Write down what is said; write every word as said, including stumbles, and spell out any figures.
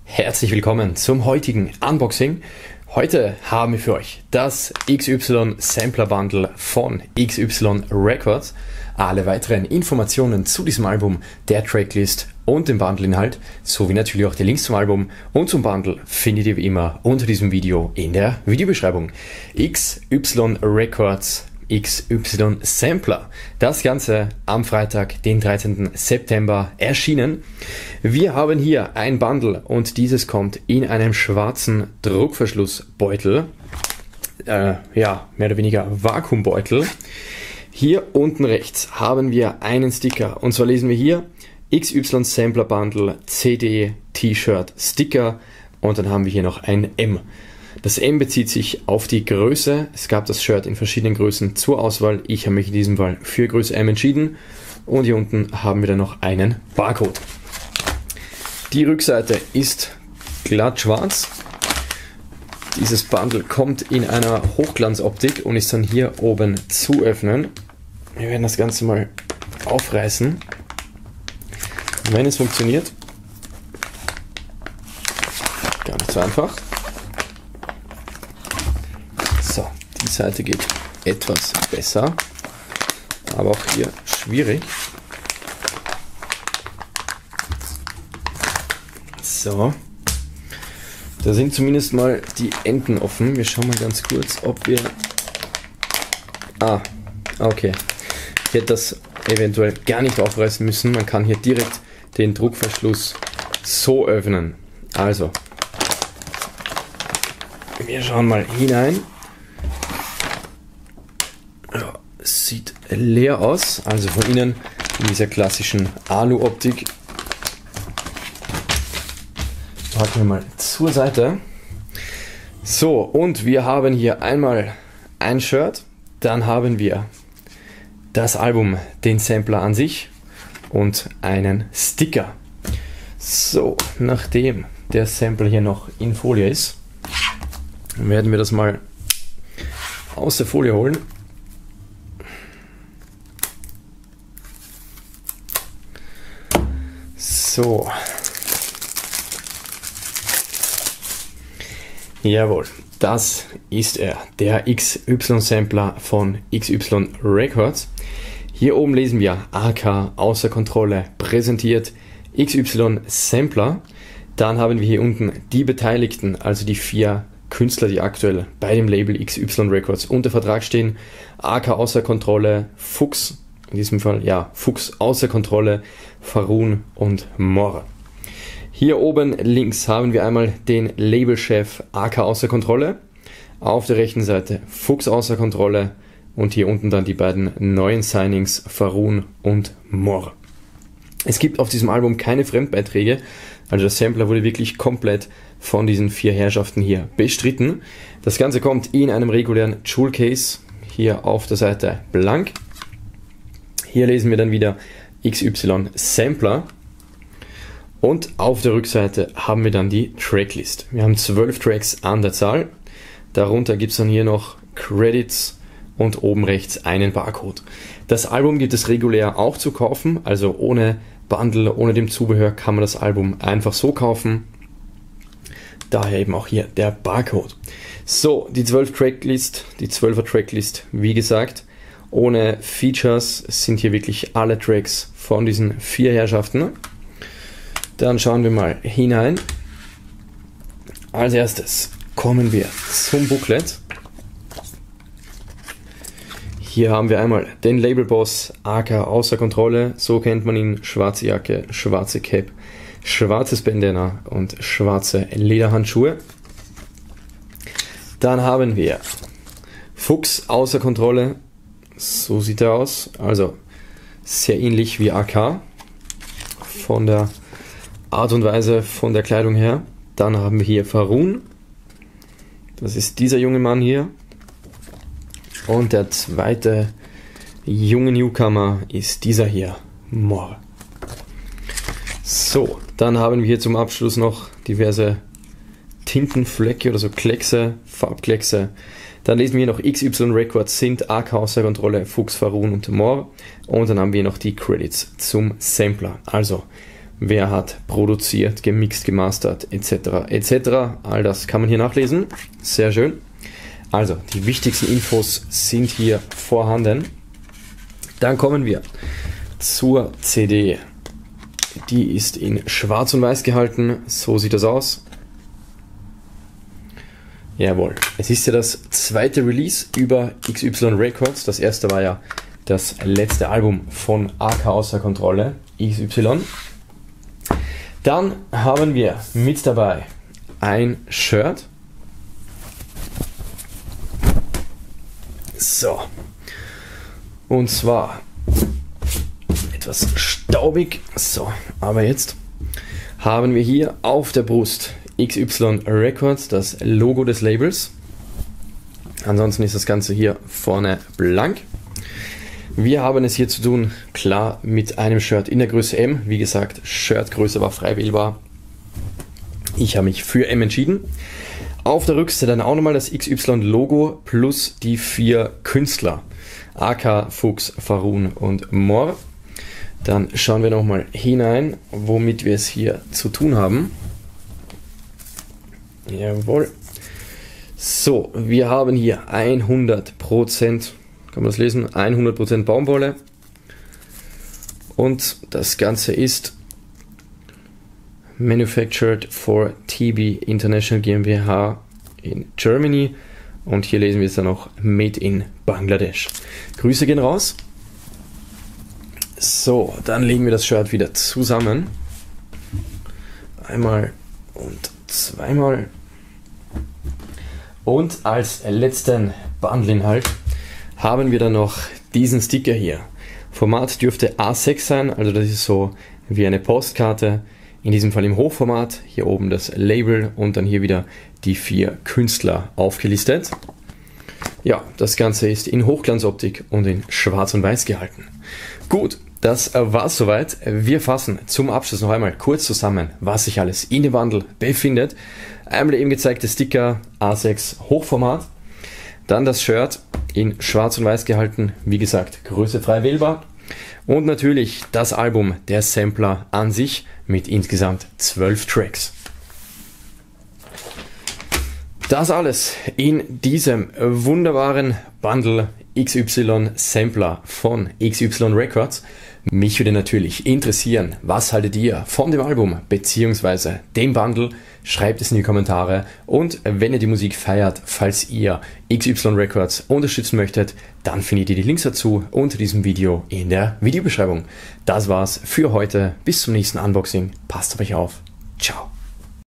Herzlich willkommen zum heutigen Unboxing. Heute haben wir für euch das X Y Sampler Bundle von X Y Records. Alle weiteren Informationen zu diesem Album, der Tracklist und dem Bundleinhalt, sowie natürlich auch die Links zum Album und zum Bundle findet ihr wie immer unter diesem Video in der Videobeschreibung. X Y Records X Y Sampler. Das Ganze am Freitag, den dreizehnten September erschienen. Wir haben hier ein Bundle und dieses kommt in einem schwarzen Druckverschlussbeutel. Äh, ja, mehr oder weniger Vakuumbeutel. Hier unten rechts haben wir einen Sticker und zwar lesen wir hier X Y Sampler Bundle C D T-Shirt Sticker und dann haben wir hier noch ein M. Das M bezieht sich auf die Größe. Es gab das Shirt in verschiedenen Größen zur Auswahl. Ich habe mich in diesem Fall für Größe M entschieden. Und hier unten haben wir dann noch einen Barcode. Die Rückseite ist glatt schwarz. Dieses Bundle kommt in einer Hochglanzoptik und ist dann hier oben zu öffnen. Wir werden das Ganze mal aufreißen. Wenn es funktioniert, gar nicht so einfach. So, die Seite geht etwas besser, aber auch hier schwierig. So, da sind zumindest mal die Enden offen. Wir schauen mal ganz kurz, ob wir... Ah, okay. Ich hätte das eventuell gar nicht aufreißen müssen. Man kann hier direkt den Druckverschluss so öffnen. Also, wir schauen mal hinein. Ja, sieht leer aus, also von innen in dieser klassischen Alu-Optik. Packen wir mal zur Seite. So, und wir haben hier einmal ein Shirt, dann haben wir das Album, den Sampler an sich und einen Sticker. So, nachdem der Sampler hier noch in Folie ist, werden wir das mal aus der Folie holen. So. Jawohl, das ist er, der X Y Sampler von X Y Records. Hier oben lesen wir A K außer Kontrolle präsentiert X Y Sampler. Dann haben wir hier unten die Beteiligten, also die vier Künstler, die aktuell bei dem Label X Y Records unter Vertrag stehen. A K außer Kontrolle, Fuchs, in diesem Fall, ja, Fuchs außer Kontrolle, Farun und Mor. Hier oben links haben wir einmal den Labelchef A K außer Kontrolle, auf der rechten Seite Fuchs außer Kontrolle und hier unten dann die beiden neuen Signings Farun und Mor. Es gibt auf diesem Album keine Fremdbeiträge, also der Sampler wurde wirklich komplett von diesen vier Herrschaften hier bestritten. Das Ganze kommt in einem regulären Jewel Case, hier auf der Seite blank. Hier lesen wir dann wieder X Y Sampler und auf der Rückseite haben wir dann die Tracklist. Wir haben zwölf Tracks an der Zahl, darunter gibt es dann hier noch Credits und oben rechts einen Barcode. Das Album gibt es regulär auch zu kaufen, also ohne Bundle, ohne dem Zubehör kann man das Album einfach so kaufen. Daher eben auch hier der Barcode. So, die zwölf Tracklist, die zwölfer Tracklist, wie gesagt, ohne Features sind hier wirklich alle Tracks von diesen vier Herrschaften. Dann schauen wir mal hinein. Als erstes kommen wir zum Booklet. Hier haben wir einmal den Labelboss A K außer Kontrolle, so kennt man ihn, schwarze Jacke, schwarze Cap, schwarzes Bandana und schwarze Lederhandschuhe. Dann haben wir Fuchs außer Kontrolle, so sieht er aus, also sehr ähnlich wie A K, von der Art und Weise, von der Kleidung her. Dann haben wir hier Farun, das ist dieser junge Mann hier. Und der zweite junge Newcomer ist dieser hier, Mor. So, dann haben wir hier zum Abschluss noch diverse Tintenflecke oder so Kleckse, Farbkleckse. Dann lesen wir hier noch X Y Records sind A K außer Kontrolle, Fuchs, Farun und Mor. Und dann haben wir noch die Credits zum Sampler. Also wer hat produziert, gemixt, gemastert, et cetera et cetera. All das kann man hier nachlesen. Sehr schön. Also, die wichtigsten Infos sind hier vorhanden. Dann kommen wir zur C D. Die ist in schwarz und weiß gehalten. So sieht das aus. Jawohl. Es ist ja das zweite Release über X Y Records. Das erste war ja das letzte Album von A K außer Kontrolle, X Y. Dann haben wir mit dabei ein Shirt. So. Und zwar etwas staubig. So, aber jetzt haben wir hier auf der Brust X Y Records, das Logo des Labels. Ansonsten ist das Ganze hier vorne blank. Wir haben es hier zu tun, klar, mit einem Shirt in der Größe M. Wie gesagt, Shirtgröße war frei wählbar. Ich habe mich für M entschieden. Auf der Rückseite dann auch nochmal das X Y Logo plus die vier Künstler. A K, Fuchs, Farun und Mor. Dann schauen wir nochmal hinein, womit wir es hier zu tun haben. Jawohl. So, wir haben hier hundert Prozent, kann man das lesen, hundert Prozent Baumwolle. Und das Ganze ist Manufactured for T B International GmbH in Germany. Und hier lesen wir es dann noch Made in Bangladesch. Grüße gehen raus. So, dann legen wir das Shirt wieder zusammen. Einmal und zweimal. Und als letzten Bundleinhalt haben wir dann noch diesen Sticker hier. Format dürfte A sechs sein, also das ist so wie eine Postkarte. In diesem Fall im Hochformat. Hier oben das Label und dann hier wieder die vier Künstler aufgelistet. Ja, das Ganze ist in Hochglanzoptik und in Schwarz und Weiß gehalten. Gut, das war's soweit. Wir fassen zum Abschluss noch einmal kurz zusammen, was sich alles in dem Bundle befindet. Einmal der eben gezeigte Sticker A sechs Hochformat. Dann das Shirt in Schwarz und Weiß gehalten, wie gesagt, Größe frei wählbar. Und natürlich das Album, der Sampler an sich mit insgesamt zwölf Tracks. Das alles in diesem wunderbaren Bundle X Y Sampler von X Y Records. Mich würde natürlich interessieren, was haltet ihr von dem Album bzw. dem Bundle? Schreibt es in die Kommentare und wenn ihr die Musik feiert, falls ihr X Y Records unterstützen möchtet, dann findet ihr die Links dazu unter diesem Video in der Videobeschreibung. Das war's für heute. Bis zum nächsten Unboxing. Passt auf euch auf. Ciao.